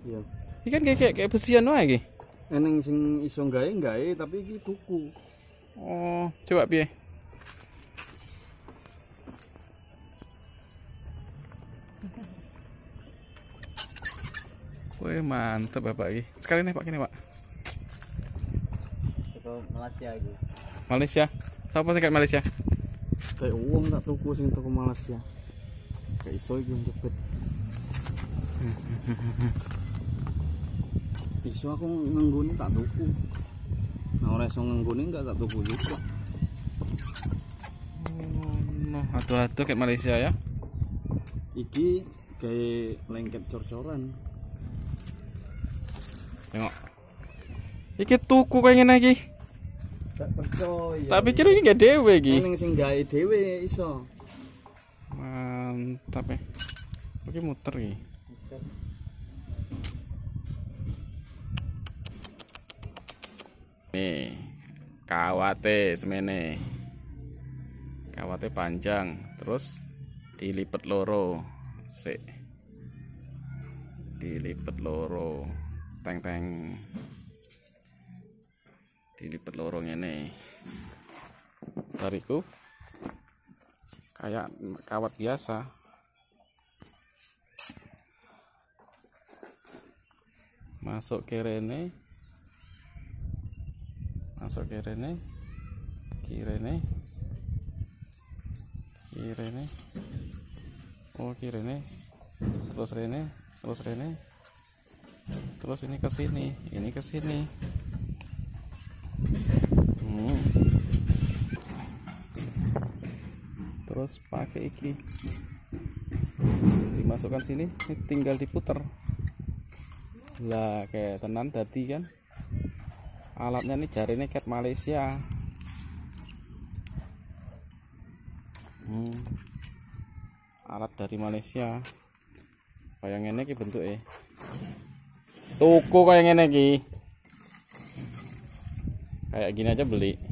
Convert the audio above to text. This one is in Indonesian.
Iya. Iki kan kayak besian wae iki. Eneng sing iso gawe tapi iki tuku. Oh, coba piye? Wih, mantep Bapak iki. Sekali nih Pak kene, Pak. Itu Malaysia iki. Malaysia. Siapa sih kayak Malaysia? Kayak uang tak tuku sing toko Malaysia. Kayak iso iki njepit. Iso aku ngenggoni tak tuku. Nah ora iso ngenggoni enggak tak tuku juga. Noh, atuh-atuh kayak Malaysia ya. Iki kayak lengket cor-coran. Tengok. Iki tuku kayak ngene iki. Tak percaya. Tak pikir iki gak dhewe iki. Eneng sing gawe dhewe iso. Mantap ya. Oke muter iki. Nih, kawate semene. Kawate panjang, terus dilipet loro. Sik. Dilipet loro. Teng-teng. Dilipet loro ngene. Bariku kayak kawat biasa. Masuk ke rene. Masuk ke rene. Kirene. Kirene. Oh, kirene. Terus rene, terus rene. Terus ini ke sini, ini ke sini. Terus pakai iki. Dimasukkan sini, ini tinggal diputer. Lah kayak tenan tadi kan. Alatnya nih jarine cat Malaysia. Alat dari Malaysia. Kayak ngene iki bentuke. Tuku kayak ngene iki. Kayak gini aja beli.